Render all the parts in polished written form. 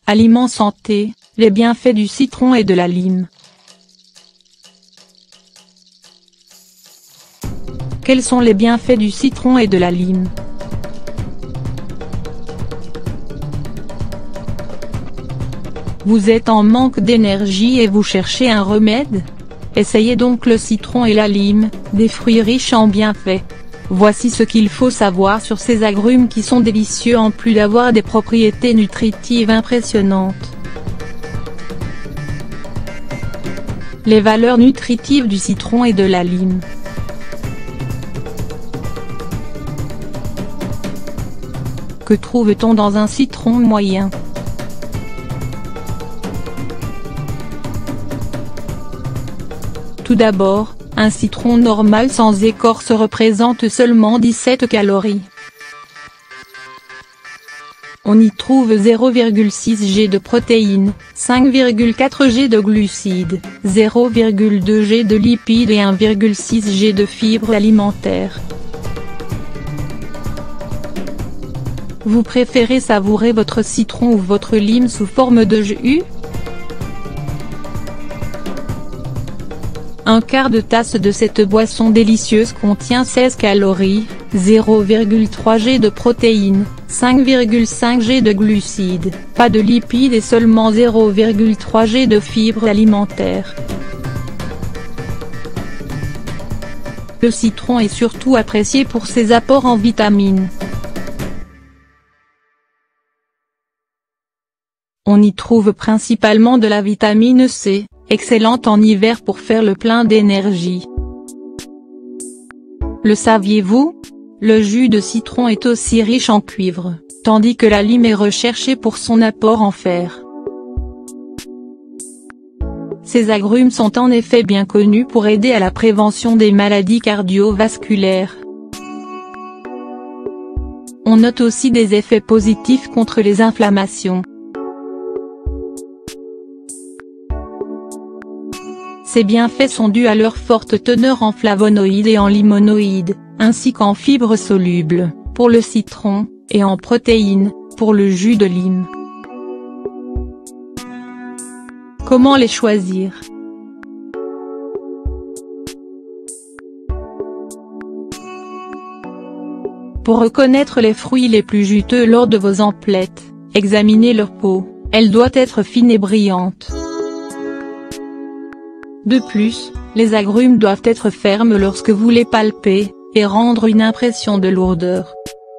Aliments santé, les bienfaits du citron et de la lime. Quels sont les bienfaits du citron et de la lime? Vous êtes en manque d'énergie et vous cherchez un remède? Essayez donc le citron et la lime, des fruits riches en bienfaits. Voici ce qu'il faut savoir sur ces agrumes qui sont délicieux en plus d'avoir des propriétés nutritives impressionnantes. Les valeurs nutritives du citron et de la lime. Que trouve-t-on dans un citron moyen? Tout d'abord, un citron normal sans écorce représente seulement 17 calories. On y trouve 0,6 g de protéines, 5,4 g de glucides, 0,2 g de lipides et 1,6 g de fibres alimentaires. Vous préférez savourer votre citron ou votre lime sous forme de jus? Un quart de tasse de cette boisson délicieuse contient 16 calories, 0,3 g de protéines, 5,5 g de glucides, pas de lipides et seulement 0,3 g de fibres alimentaires. Le citron est surtout apprécié pour ses apports en vitamines. On y trouve principalement de la vitamine C, excellente en hiver pour faire le plein d'énergie. Le saviez-vous? Le jus de citron est aussi riche en cuivre, tandis que la lime est recherchée pour son apport en fer. Ces agrumes sont en effet bien connus pour aider à la prévention des maladies cardiovasculaires. On note aussi des effets positifs contre les inflammations. Ces bienfaits sont dus à leur forte teneur en flavonoïdes et en limonoïdes, ainsi qu'en fibres solubles, pour le citron, et en protéines, pour le jus de lime. Comment les choisir? Pour reconnaître les fruits les plus juteux lors de vos emplettes, examinez leur peau, elle doit être fine et brillante. De plus, les agrumes doivent être fermes lorsque vous les palpez, et rendre une impression de lourdeur.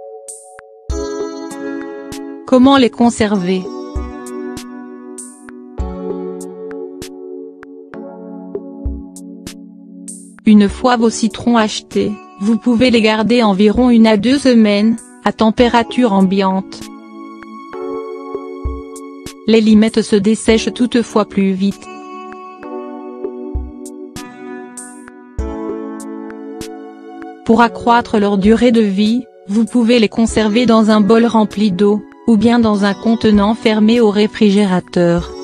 Comment les conserver? Une fois vos citrons achetés, vous pouvez les garder environ 1 à 2 semaines, à température ambiante. Les limettes se dessèchent toutefois plus vite. Pour accroître leur durée de vie, vous pouvez les conserver dans un bol rempli d'eau, ou bien dans un contenant fermé au réfrigérateur.